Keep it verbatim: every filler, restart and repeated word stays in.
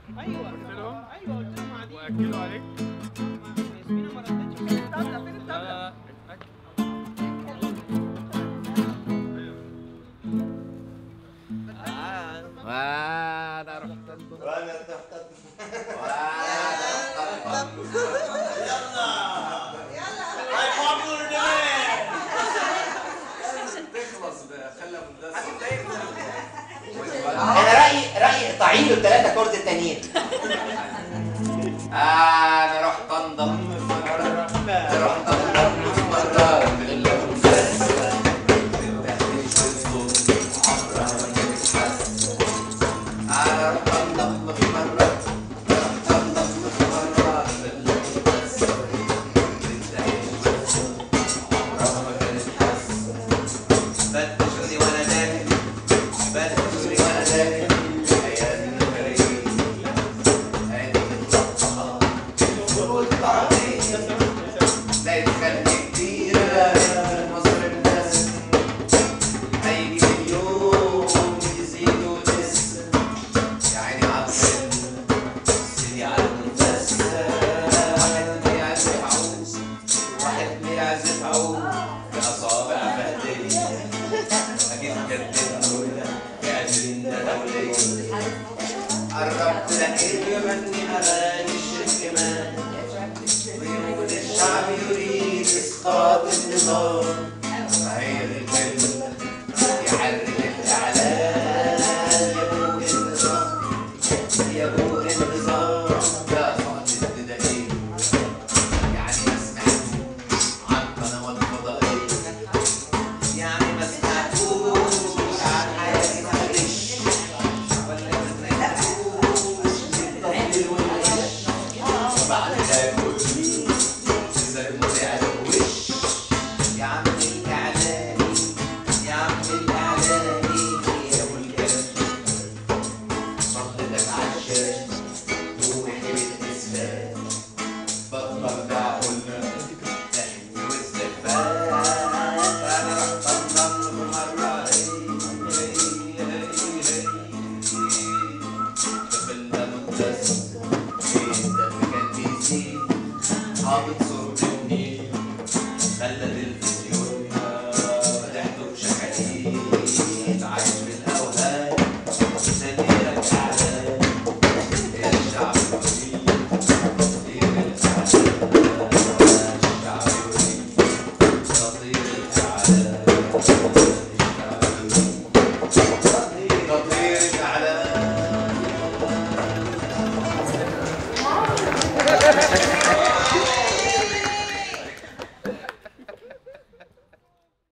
ايوه قلت لهم ايوه قلت لهم قاعدين واكدوا عليك. ياسمينة ما ردتش. فين الطبلة؟ فين لا الطبلة؟ لا اتاكد. وانا رحت انضم وانا رحت وانا رحت تخلص خلى مندسة. انا رايي رايي اقطعي له الثلاثه كورد التانيين. انا رحت انضم في مره رحت انضم في مره انا رحت انضم في مره رحت انضم في مره عمرها ما كانت حس فتشوني وانا داخل فتشوني وانا داخل ايام فريق لقيت خلق كتيرة من مصر الناس هيجي اليوم يزيدوا لسه يا عيني عالفيلم سيدي عالنفس واحد بيعزف عود واحد بيعزف عود بأصابع مهدية أكيد جددوا في عشرين دولية قربت لقيت يغني أغاني الشرك كمان ويقول الشعب يريد إسقاط النظام غير الفيلم يحرك الإعلام يا أبوه النظام يا أبوه